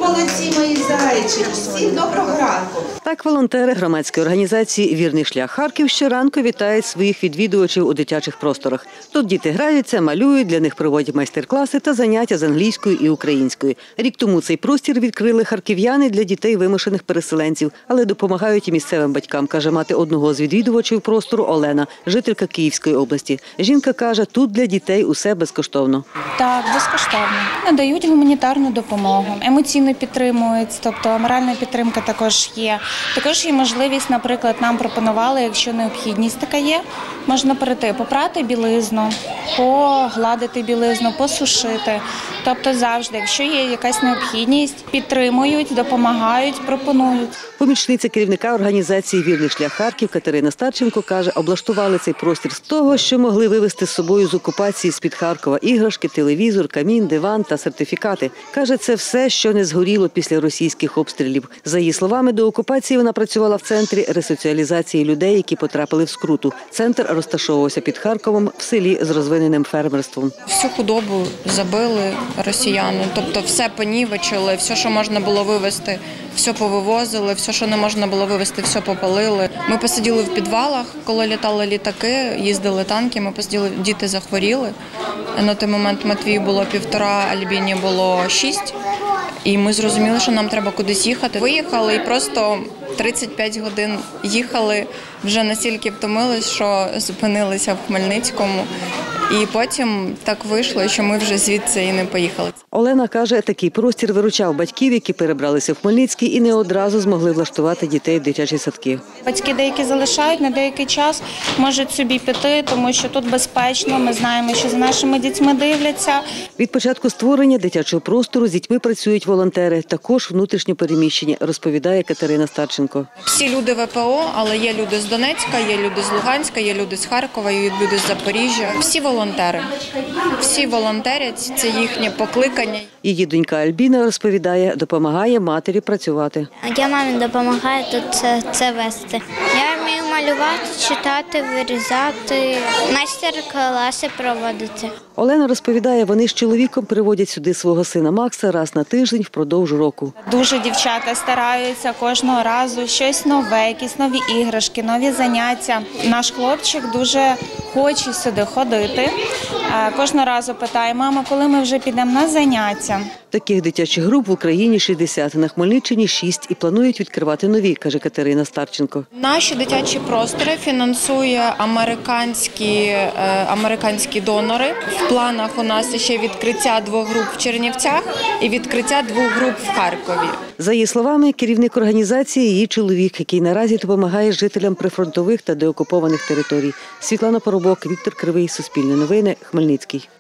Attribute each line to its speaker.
Speaker 1: молодці, мої зайчики. Всім доброго ранку.
Speaker 2: Так волонтери громадської організації «Вірний шлях Харків» щоранку вітають своїх відвідувачів у дитячих просторах. Тут діти граються, малюють, для них проводять майстер-класи та заняття з англійської і української. Рік тому цей простір відкрили харків'яни для дітей вимушених переселенців, але допомагають і місцевим батькам, каже мати одного з відвідувачів простору Олена, жителька Київської області. Жінка каже, тут для дітей усе безкоштовно.
Speaker 3: Так, безкоштовно. Надають гуманітарну допомогу, емоційно підтримують, тобто моральна підтримка також є. Також є можливість, наприклад, нам пропонували, якщо необхідність така є, можна прийти попрати білизну, погладити білизну, посушити. Тобто завжди, якщо є якась необхідність, підтримують, допомагають, пропонують.
Speaker 2: Помічниця керівника організації «Вірний шлях Харків» Катерина Старченко каже, облаштували цей простір з того, що могли вивезти з собою з окупації з-під Харкова іграшки, телевізор, камін, диван та сертифікати. Каже, це все, що не згоріло після російських обстрілів. За її словами, до окупації вона працювала в центрі ресоціалізації людей, які потрапили в скруту. Центр розташовувався під Харковом в селі з розвиненим фермерством.
Speaker 4: Всю худобу забили росіяни, тобто все понівечили, все, що можна було вивезти, все повивозили, все, що не можна було вивезти, все попалили. Ми посиділи в підвалах, коли літали літаки, їздили танки, ми посиділи, діти захворіли. На той момент Матвію було 1,5, Альбіні було 6. І ми зрозуміли, що нам треба кудись їхати. Виїхали і просто 35 годин їхали, вже настільки втомились, що зупинилися в Хмельницькому. І потім так вийшло, що ми вже звідси і не поїхали.
Speaker 2: Олена каже, такий простір виручав батьків, які перебралися в Хмельницький і не одразу змогли влаштувати дітей в дитячі садки.
Speaker 3: Батьки деякі залишають на деякий час, можуть собі піти, тому що тут безпечно, ми знаємо, що за нашими дітьми дивляться.
Speaker 2: Від початку створення дитячого простору з дітьми працюють волонтери, також внутрішньо переміщені, розповідає Катерина Старченко.
Speaker 4: Всі люди ВПО, але є люди з Донецька, є люди з Луганська, є люди з Харкова, є люди з Запоріжжя. Всі волонтери. Всі волонтерять, це їхнє покликання.
Speaker 2: Її донька Альбіна розповідає, допомагає матері працювати.
Speaker 5: Я мамі допомагаю тут це вести. Я вмію малювати, читати, вирізати, майстер-класи проводити.
Speaker 2: Олена розповідає, вони з чоловіком приводять сюди свого сина Макса раз на тиждень впродовж року.
Speaker 3: Дуже дівчата стараються кожного разу щось нове, якісь нові іграшки, нові заняття. Наш хлопчик дуже хоче сюди ходити. Кожного разу питає, мама, коли ми вже підемо на заняття?
Speaker 2: Таких дитячих груп в Україні 60, на Хмельниччині 6 і планують відкривати нові, каже Катерина Старченко.
Speaker 4: Наші дитячі простори фінансує американські донори. В планах у нас ще відкриття 2 груп в Чернівцях і відкриття 2 груп в Харкові.
Speaker 2: За її словами, керівник організації – її чоловік, який наразі допомагає жителям прифронтових та деокупованих територій. Світлана Поробок, Віктор Кривий, Суспільне новини, Хмельницький.